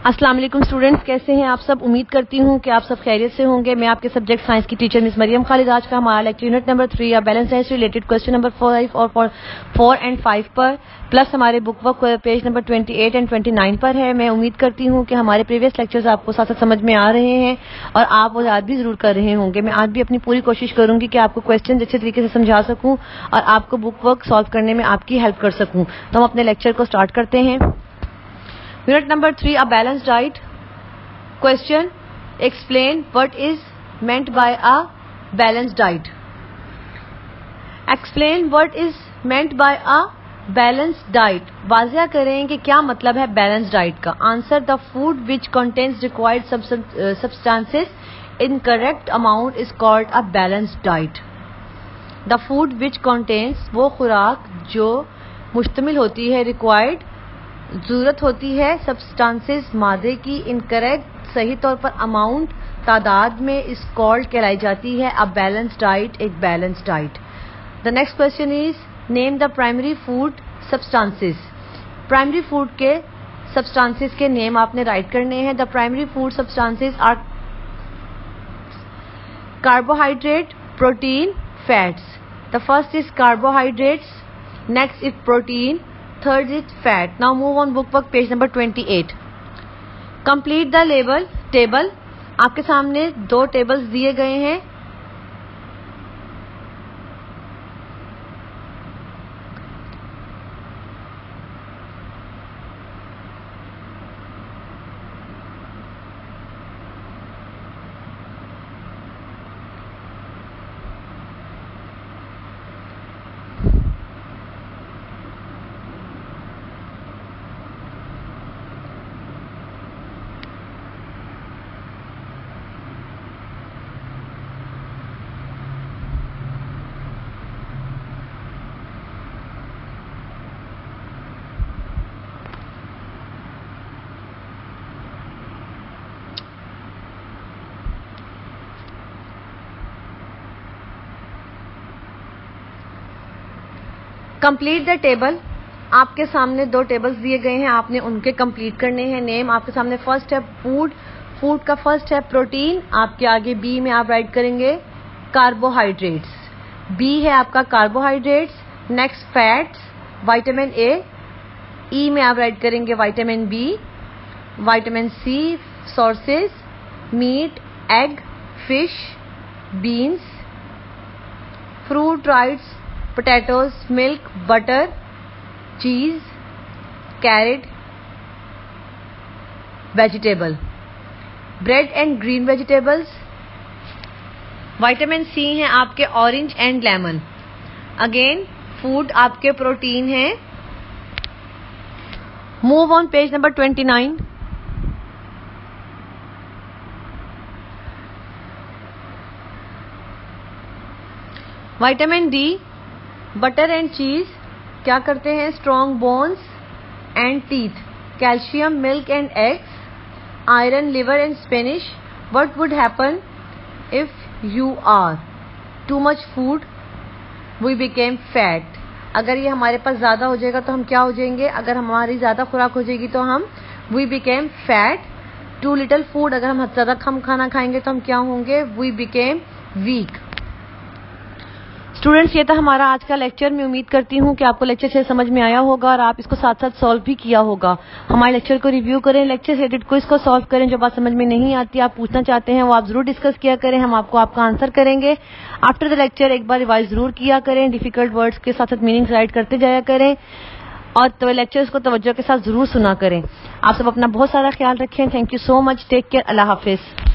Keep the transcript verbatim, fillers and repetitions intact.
अस्सलाम वालेकुम स्टूडेंट्स, कैसे हैं आप सब। उम्मीद करती हूँ कि आप सब खैरियत से होंगे। मैं आपके सब्जेक्ट साइंस की टीचर मिस मरियम खालिद। आज का हमारा लेक्चर यूनिट नंबर थ्री या balance science related question number five और फोर एंड फाइव पर प्लस हमारे book work page number twenty eight and twenty nine पर है। मैं उम्मीद करती हूँ कि हमारे प्रीवियस लेक्चर्स आपको साथ साथ समझ में आ रहे हैं और आप वो याद भी जरूर कर रहे होंगे। मैं आज भी अपनी पूरी कोशिश करूंगी कि आपको क्वेश्चन अच्छे तरीके से समझा सकूं और आपको बुक वर्क सॉल्व करने में आपकी हेल्प कर सकूं। तो हम अपने लेक्चर को स्टार्ट करते हैं। Unit number three, a balance diet. Question: Explain what is meant by a balanced diet. Explain what is meant by a balanced diet. वाज़िया करें कि क्या मतलब है बैलेंस डाइट का। Answer: The food which contains required substances in correct amount is called a balanced diet. The food which contains वो खुराक जो मुश्तमिल होती है required ज़रूरत होती है substances मादे की incorrect सही तौर पर अमाउंट तादाद में इस कॉल्ड कहलाई जाती है अ बैलेंस डाइट, एक balance diet. The next question is name the primary food substances. Primary food के सब्सटेंसेस के नेम आपने राइट करने हैं। The primary food substances are carbohydrate, protein, fats. The first is carbohydrates, next is protein, third is fat. Now move on book work page number twenty eight. Complete the label table. आपके सामने दो tables दिए गए हैं। Complete the table. आपके सामने दो tables दिए गए हैं, आपने उनके कंप्लीट करने हैं। नेम आपके सामने फर्स्ट है फूड, फूड का फर्स्ट है प्रोटीन, आपके आगे बी में आप राइट करेंगे कार्बोहाइड्रेट्स। बी है आपका carbohydrates. Next fats, vitamin A. E में आप राइट करेंगे vitamin B. Vitamin C sources, meat, egg, fish, beans, fruit, rice, potatoes, milk, butter, cheese, carrot, vegetable, bread and green vegetables. Vitamin C है आपके orange and lemon. Again food आपके protein है। Move on page number twenty-nine. Vitamin D, butter and cheese क्या करते हैं, strong bones and teeth. Calcium, milk and eggs, iron, liver and spinach. What would happen if you are too much food, we became fat. अगर ये हमारे पास ज्यादा हो जाएगा तो हम क्या हो जाएंगे, अगर हमारी ज्यादा खुराक हो जाएगी तो हम we became fat. Too little food, अगर हम ज्यादा कम खाना खाएंगे तो हम क्या होंगे, वी बिकेम वीक। स्टूडेंट्स, ये था हमारा आज का लेक्चर। मैं उम्मीद करती हूँ कि आपको लेक्चर से समझ में आया होगा और आप इसको साथ साथ सॉल्व भी किया होगा। हमारे लेक्चर को रिव्यू करें, लेक्चर से क्विज को सॉल्व करें। जो बात समझ में नहीं आती, आप पूछना चाहते हैं, वो आप जरूर डिस्कस किया करें, हम आपको आपका आंसर करेंगे। आफ्टर द लेक्चर एक बार रिवाइज जरूर किया करें, डिफिकल्ट वर्ड्स के साथ साथ मीनिंग्स राइट करते जाया करें और तो लेक्चर्स को तवज्जो के साथ जरूर सुना करें। आप सब अपना बहुत सारा ख्याल रखें। Thank you so much. Take care. अल्लाह हाफिज।